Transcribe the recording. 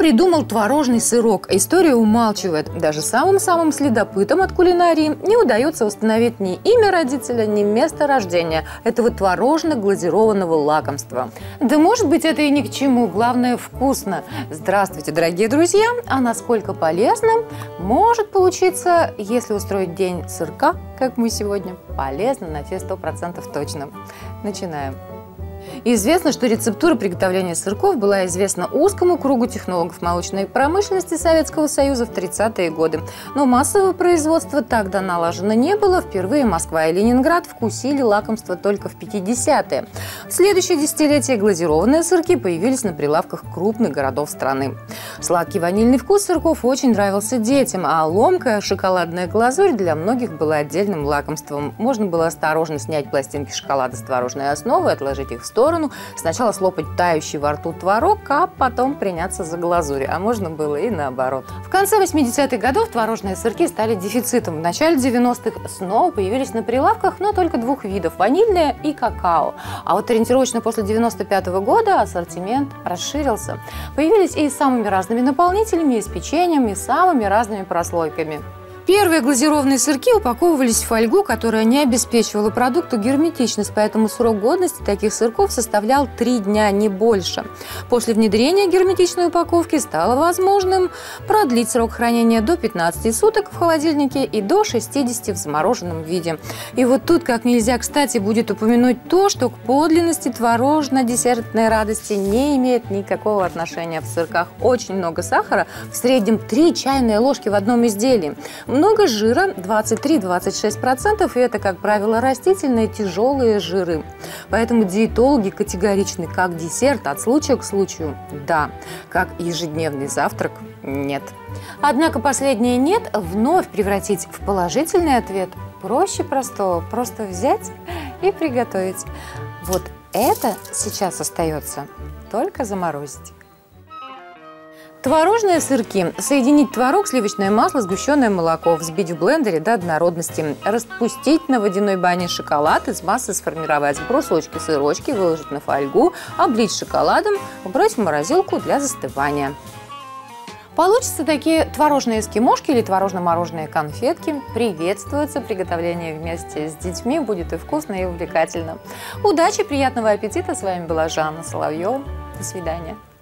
придумал творожный сырок? История умалчивает. Даже самым-самым следопытам от кулинарии не удается установить ни имя родителя, ни место рождения этого творожно-глазированного лакомства. Да может быть, это и ни к чему, главное вкусно. Здравствуйте, дорогие друзья! А насколько полезным может получиться, если устроить день сырка, как мы сегодня, полезно на все 100% точно. Начинаем. Известно, что рецептура приготовления сырков была известна узкому кругу технологов молочной промышленности Советского Союза в 30-е годы. Но массового производства тогда налажено не было. Впервые Москва и Ленинград вкусили лакомство только в 50-е. В следующее десятилетие глазированные сырки появились на прилавках крупных городов страны. Сладкий ванильный вкус сырков очень нравился детям, а ломкая шоколадная глазурь для многих была отдельным лакомством. Можно было осторожно снять пластинки шоколада с творожной основы, отложить их в сторону, сначала слопать тающий во рту творог, а потом приняться за глазурь. А можно было и наоборот. В конце 80-х годов творожные сырки стали дефицитом. В начале 90-х снова появились на прилавках, но только двух видов – ванильное и какао. А вот ориентировочно после 95-го года ассортимент расширился. Появились и с самыми разными наполнителями, и с печеньем, и с самыми разными прослойками. Первые глазированные сырки упаковывались в фольгу, которая не обеспечивала продукту герметичность, поэтому срок годности таких сырков составлял 3 дня, не больше. После внедрения герметичной упаковки стало возможным продлить срок хранения до 15 суток в холодильнике и до 60 в замороженном виде. И вот тут как нельзя кстати будет упомянуть то, что к подлинности творожно-десертной радости не имеет никакого отношения. В сырках очень много сахара, в среднем 3 чайные ложки в одном изделии. Много жира, 23-26%, и это, как правило, растительные тяжелые жиры. Поэтому диетологи категоричны: как десерт от случая к случаю – да, как ежедневный завтрак – нет. Однако последнее «нет» вновь превратить в положительный ответ проще простого – просто взять и приготовить. Вот это сейчас остается только заморозить. Творожные сырки. Соединить творог, сливочное масло, сгущенное молоко, взбить в блендере до однородности, распустить на водяной бане шоколад, из массы сформировать брусочки-сырочки, выложить на фольгу, облить шоколадом, убрать в морозилку для застывания. Получатся такие творожные эскимошки или творожно-мороженые конфетки. Приветствуется приготовление вместе с детьми. Будет и вкусно, и увлекательно. Удачи, приятного аппетита! С вами была Жанна Соловьева. До свидания.